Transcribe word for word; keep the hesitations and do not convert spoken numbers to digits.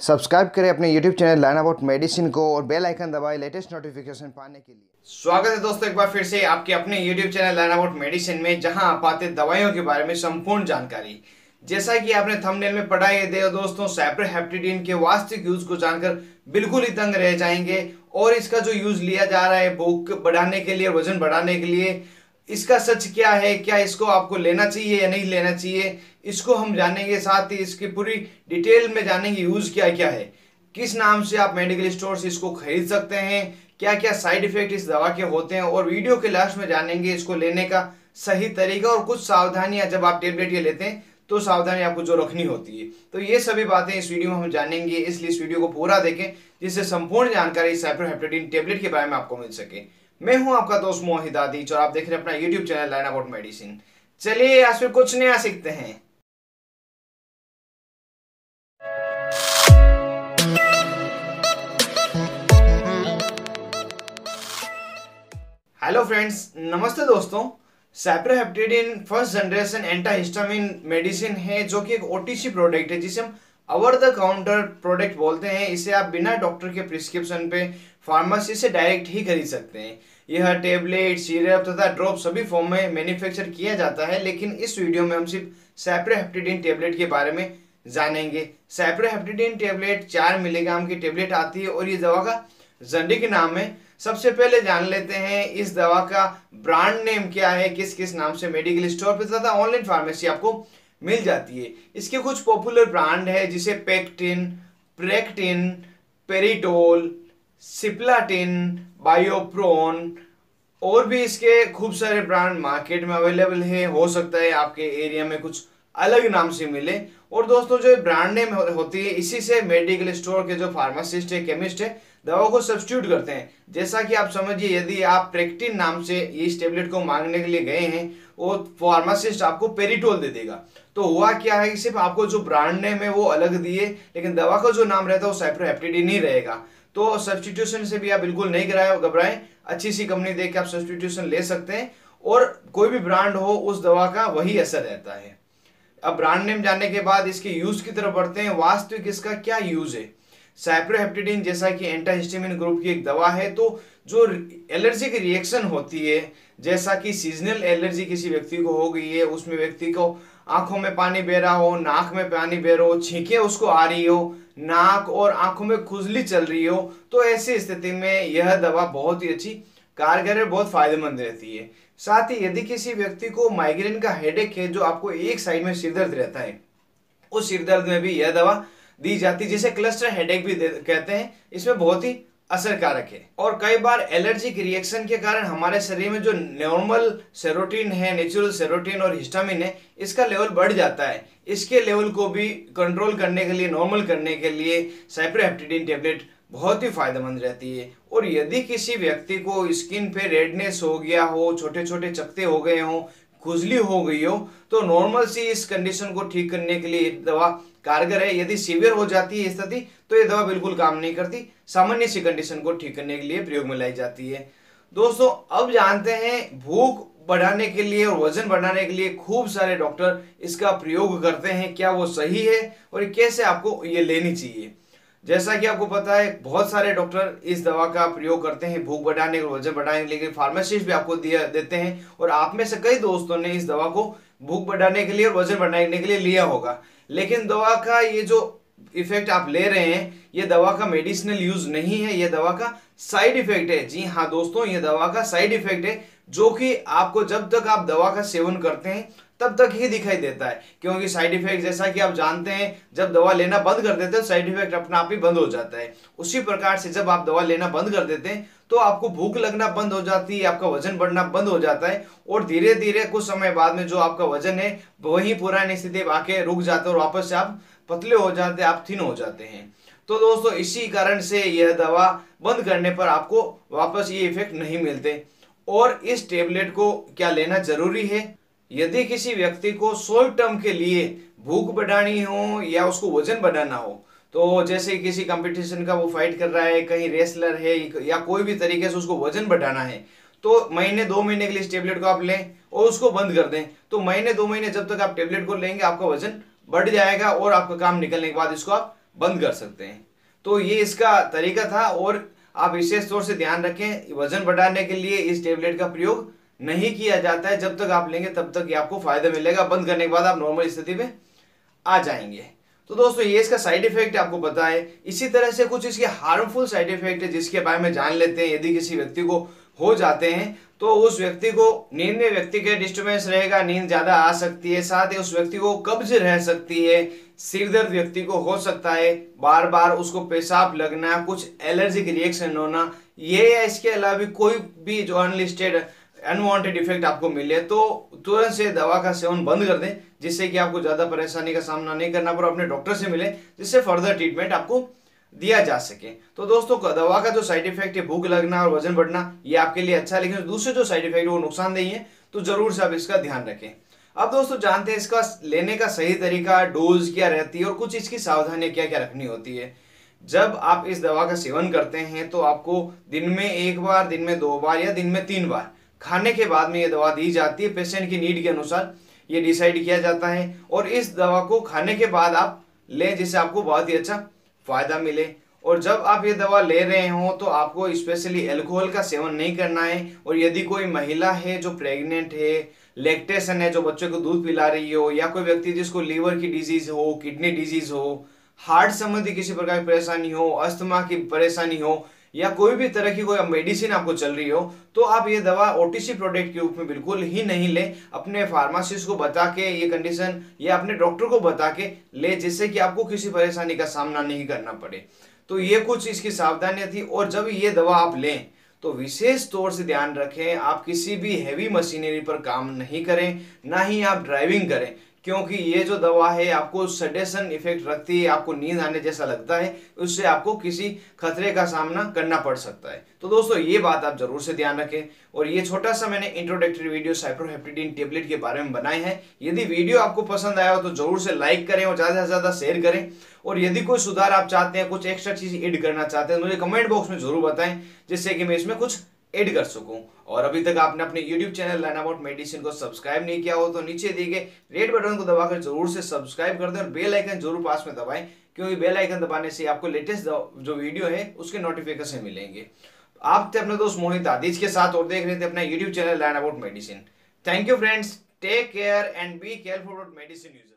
Subscribe करें अपने YouTube channel learn about medicine को और बेल आइकन दबाएं लेटेस्ट नोटिफिकेशन पाने के लिए। स्वागत है दोस्तों एक बार फिर से आपके अपने YouTube channel learn about medicine में, जहां आप पाते दवाइयों के बारे में संपूर्ण जानकारी। जैसा कि आपने थंबनेल में पढ़ा है दे दोस्तों, साइप्रोहेप्टेडिन के वास्तविक यूज को जानकर बिल्कुल ही तंग रह जाएंगे। और इसका जो यूज लिया जा रहा है भूख बढ़ाने के लिए, वजन बढ़ाने के लिए, इसका सच क्या है, क्या इसको आपको लेना चाहिए या नहीं लेना चाहिए, इसको हम जानेंगे। साथ ही इसकी पूरी डिटेल में जानेंगे यूज क्या क्या है, किस नाम से आप मेडिकल स्टोर से इसको खरीद सकते हैं, क्या क्या साइड इफेक्ट इस दवा के होते हैं, और वीडियो के लास्ट में जानेंगे इसको लेने का सही तरीका और कुछ सावधानियां जब आप टेबलेट ये लेते हैं तो सावधानी आपको जो रखनी होती है। तो ये सभी बातें इस वीडियो में हम जानेंगे, इसलिए इस वीडियो को पूरा देखें जिससे संपूर्ण जानकारी साइप्रोहेप्टेडिन टेबलेट के बारे में आपको मिल सके। मैं हूं आपका दोस्त मोहित आदिच और आप देख रहे हैं अपना YouTube channel learn about medicine. चलिए आज फिर कुछ नया सीखते हैं। हेलो फ्रेंड्स, नमस्ते दोस्तों। Cyproheptadine first generation antihistamine medicine है जो कि एक ओटीसी प्रोडक्ट है, जिसे हम ओवर द काउंटर प्रोडक्ट बोलते हैं। इसे आप बिना डॉक्टर के प्रिस्क्रिप्शन पे फार्मेसी से डायरेक्ट ही खरीद सकते हैं। यह टेबलेट, सिरप तथा ड्रॉप सभी फॉर्म में मैन्युफैक्चर किया जाता है, लेकिन इस वीडियो में हम सिर्फ साइप्रोहेप्टेडिन टेबलेट के बारे में जानेंगे। साइप्रोहेप्टेडिन टेबलेट चार मिलीग्राम की टेबलेट आती है और ये दवा का जेनेरिक नाम है। सबसे पहले जान लेते हैं इस दवा का ब्रांड नेम क्या है, किस किस नाम से मेडिकल स्टोर पर तथा ऑनलाइन फार्मेसी आपको मिल जाती है। इसके कुछ पॉपुलर ब्रांड है जिसे पेक्टिन, प्रेक्टिन, पेरिटोल, सिप्लाटिन, बायोप्रोन और भी इसके खूब सारे ब्रांड मार्केट में अवेलेबल है। हो सकता है आपके एरिया में कुछ अलग नाम से मिले। और दोस्तों जो ब्रांड नेम होती है इसी से मेडिकल स्टोर के जो फार्मासिस्ट है, केमिस्ट है, दवा को सब्स्टिट्यूट करते हैं। जैसा कि आप समझिए, यदि आप प्रेक्टिन नाम से इस टेबलेट को मांगने के लिए गए हैं, वो फार्मासिस्ट आपको पेरिटोल दे देगा। तो हुआ क्या है कि सिर्फ आपको जो ब्रांड नेम है वो अलग दिए, लेकिन दवा का जो नाम रहता है वो साइप्रोहेप्टेडिन ही रहेगा। तो सब्स्टिट्यूशन से भी आप बिल्कुल नहीं कराए घबराएं, अच्छी सी कंपनी देख के आप सब्स्टिट्यूशन ले सकते हैं और कोई भी ब्रांड हो उस दवा का वही असर रहता है। अब ब्रांड नेम जानने के बाद इसके यूज की तरफ बढ़ते हैं। वास्तविक इसका क्या यूज है। साइप्रोहेप्टेडिन जैसा कि एंटाहिस्टामिन ग्रुप की एक दवा है, तो जो एलर्जिक रिएक्शन होती है, जैसा कि सीजनल एलर्जी किसी व्यक्ति को हो गई है, उसमें व्यक्ति को आंखों में पानी बह रहा हो, नाक में पानी बह रहा हो, छींके उसको आ रही हो, नाक और आंखों में खुजली चल रही हो, तो ऐसी स्थिति में यह दवा बहुत ही अच्छी कारगर है, बहुत फायदेमंद रहती है। साथ ही यदि किसी व्यक्ति को माइग्रेन का हेडेक है, जो आपको एक साइड में सिरदर्द रहता है, उस सिरदर्द में भी यह दवा दी जाती है, जिसे क्लस्टर हेडेक भी कहते हैं। इसमें बहुत ही असरकारक है। और कई बार एलर्जिक रिएक्शन के कारण हमारे शरीर में जो नॉर्मल सेरोटिन है, नेचुरल सेरोटिन और हिस्टामिन है, इसका लेवल बढ़ जाता है। इसके लेवल को भी कंट्रोल करने के लिए, नॉर्मल करने के लिए साइप्रोहेप्टेडिन टेबलेट बहुत ही फायदेमंद रहती है। और यदि किसी व्यक्ति को स्किन पे रेडनेस हो गया हो, छोटे छोटे चकते हो गए हो, खुजली हो गई हो, तो नॉर्मल सी इस कंडीशन को ठीक करने के लिए दवा कारगर है। यदि सीवियर हो जाती है स्थिति तो ये दवा बिल्कुल काम नहीं करती, सामान्य सी कंडीशन को ठीक करने के लिए प्रयोग में लाई जाती है। दोस्तों अब जानते हैं भूख बढ़ाने के लिए और वजन बढ़ाने के लिए खूब सारे डॉक्टर इसका प्रयोग करते हैं, क्या वो सही है और कैसे आपको ये लेनी चाहिए। जैसा कि आपको पता है बहुत सारे डॉक्टर इस दवा का प्रयोग करते हैं भूख बढ़ाने और वजन बढ़ाने के लिए, फार्मासिस्ट भी आपको दिया देते हैं। और आप में से कई दोस्तों ने इस दवा को भूख बढ़ाने के लिए और वजन बढ़ाने के लिए लिया होगा, लेकिन दवा का ये जो इफेक्ट आप ले रहे हैं ये दवा का मेडिसिनल यूज नहीं है, ये दवा का साइड इफेक्ट है। जी हाँ दोस्तों, ये दवा का साइड इफेक्ट है, जो कि आपको जब तक आप दवा का सेवन करते हैं तब तक ही दिखाई देता है। क्योंकि साइड इफेक्ट जैसा कि आप जानते हैं, जब दवा लेना बंद कर देते हैं साइड इफेक्ट अपना आप ही बंद हो जाता है। उसी प्रकार से जब आप दवा लेना बंद कर देते हैं तो आपको भूख लगना बंद हो जाती है, आपका वजन बढ़ना बंद हो जाता है और धीरे धीरे कुछ समय बाद में जो आपका वजन है वही पुरानी स्थिति आके रुक जाता है और वापस से आप पतले हो जाते हैं, आप थिन हो जाते हैं। तो दोस्तों इसी कारण से यह दवा बंद करने पर आपको वापस ये इफेक्ट नहीं मिलते। और इस टेबलेट को क्या लेना जरूरी है, यदि किसी व्यक्ति को शॉर्ट टर्म के लिए भूख बढ़ानी हो या उसको वजन बढ़ाना हो, तो जैसे किसी कंपटीशन का वो फाइट कर रहा है, कहीं रेसलर है या कोई भी तरीके से उसको वजन बढ़ाना है, तो महीने दो महीने के लिए इस टेबलेट को आप लें और उसको बंद कर दें। तो महीने दो महीने जब तक आप टेबलेट को लेंगे आपका वजन बढ़ जाएगा और आपका काम निकलने के बाद इसको आप बंद कर सकते हैं। तो ये इसका तरीका था, और आप विशेष तौर से ध्यान रखें, वजन बढ़ाने के लिए इस टेबलेट का प्रयोग नहीं किया जाता है। जब तक आप लेंगे तब तक ये आपको फायदा मिलेगा, बंद करने के बाद आप नॉर्मल स्थिति में आ जाएंगे। तो दोस्तों ये इसका साइड इफेक्ट आपको पता है। इसी तरह से कुछ इसके हार्मफुल साइड इफेक्ट है जिसके बारे में जान लेते हैं। यदि किसी व्यक्ति को हो जाते हैं तो उस व्यक्ति को नींद में व्यक्ति के डिस्टर्बेंस रहेगा, नींद ज्यादा आ सकती है, साथ ही उस व्यक्ति को कब्ज रह सकती है, सिर दर्द व्यक्ति को हो सकता है, बार बार उसको पेशाब लगना, कुछ एलर्जिक रिएक्शन होना, ये या इसके अलावा भी कोई भी जो अनलिस्टेड अनवांटेड इफेक्ट आपको मिले तो तुरंत से दवा का सेवन बंद कर दें, जिससे कि आपको ज्यादा परेशानी का सामना नहीं करना पड़े। अपने डॉक्टर से मिले जिससे फर्दर ट्रीटमेंट आपको दिया जा सके। तो दोस्तों दवा का जो साइड इफेक्ट है भूख लगना और वजन बढ़ना, ये आपके लिए अच्छा है, लेकिन दूसरे जो साइड इफेक्ट है वो नुकसानदेही है, तो जरूर से आप इसका ध्यान रखें। अब दोस्तों जानते हैं इसका लेने का सही तरीका, डोज क्या रहती है और कुछ इसकी सावधानियां क्या क्या रखनी होती है। जब आप इस दवा का सेवन करते हैं तो आपको दिन में एक बार, दिन में दो बार या दिन में तीन बार खाने के बाद में ये दवा दी जाती है। पेशेंट की नीड के अनुसार ये डिसाइड किया जाता है, और इस दवा को खाने के बाद आप लें जिससे आपको बहुत ही अच्छा फायदा मिले। और जब आप ये दवा ले रहे हो तो आपको स्पेशली अल्कोहल का सेवन नहीं करना है। और यदि कोई महिला है जो प्रेग्नेंट है, लैक्टेशन है, जो बच्चों को दूध पिला रही हो, या कोई व्यक्ति जिसको लीवर की डिजीज हो, किडनी डिजीज हो, हार्ट संबंधी किसी प्रकार की परेशानी हो, अस्थमा की परेशानी हो, या कोई भी तरह की कोई मेडिसिन आपको चल रही हो, तो आप ये दवा ओटीसी प्रोडक्ट के रूप में बिल्कुल ही नहीं लें। अपने फार्मासिस्ट को बता के ये कंडीशन, या अपने डॉक्टर को बता के ले, जिससे कि आपको किसी परेशानी का सामना नहीं करना पड़े। तो ये कुछ इसकी सावधानियां थी। और जब ये दवा आप लें तो विशेष तौर से ध्यान रखें, आप किसी भी हैवी मशीनरी पर काम नहीं करें, ना ही आप ड्राइविंग करें, क्योंकि ये जो दवा है आपको सडेशन इफेक्ट रखती है, आपको नींद आने जैसा लगता है, उससे आपको किसी खतरे का सामना करना पड़ सकता है। तो दोस्तों ये बात आप जरूर से ध्यान रखें। और ये छोटा सा मैंने इंट्रोडक्टरी वीडियो साइप्रोहेप्टेडिन टेबलेट के बारे में बनाए हैं। यदि वीडियो आपको पसंद आया हो तो जरूर से लाइक करें और ज्यादा से ज्यादा शेयर करें। और यदि कोई सुधार आप चाहते हैं, कुछ एक्स्ट्रा चीज ऐड करना चाहते हैं, मुझे कमेंट बॉक्स में जरूर बताएं, जिससे कि मैं इसमें कुछ ऐड कर सकूं। और अभी तक आपने अपने YouTube channel learn about medicine को सब्सक्राइब नहीं किया हो तो नीचे दिए गए रेड बटन को दबाकर जरूर से सब्सक्राइब कर दें, और बेल आइकन जरूर पास में दबाएं, क्योंकि बेल आइकन दबाने से आपको लेटेस्ट जो वीडियो है उसके नोटिफिकेशन मिलेंगे। आप थे अपने दोस्त मोहित आदिज के साथ और देख रहे थे अपना YouTube channel learn about medicine. Thank you friends, take care and be careful about medicine user.